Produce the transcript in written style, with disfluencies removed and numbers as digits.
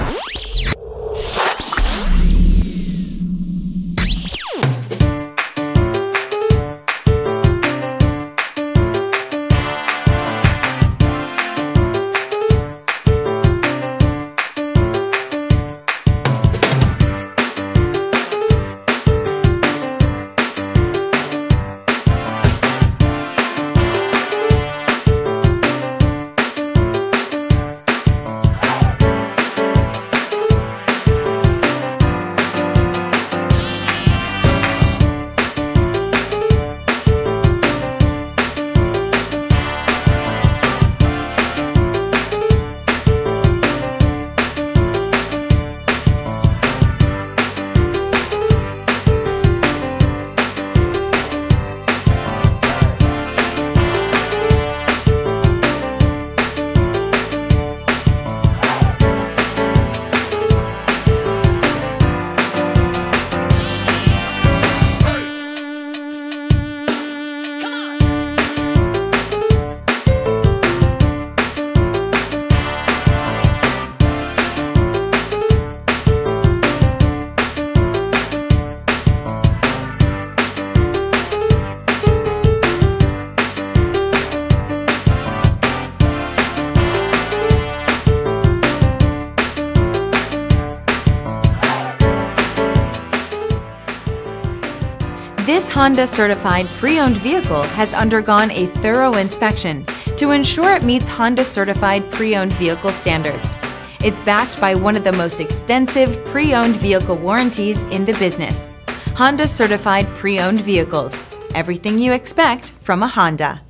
This Honda Certified pre-owned vehicle has undergone a thorough inspection to ensure it meets Honda Certified pre-owned vehicle standards. It's backed by one of the most extensive pre-owned vehicle warranties in the business. Honda Certified pre-owned vehicles. Everything you expect from a Honda.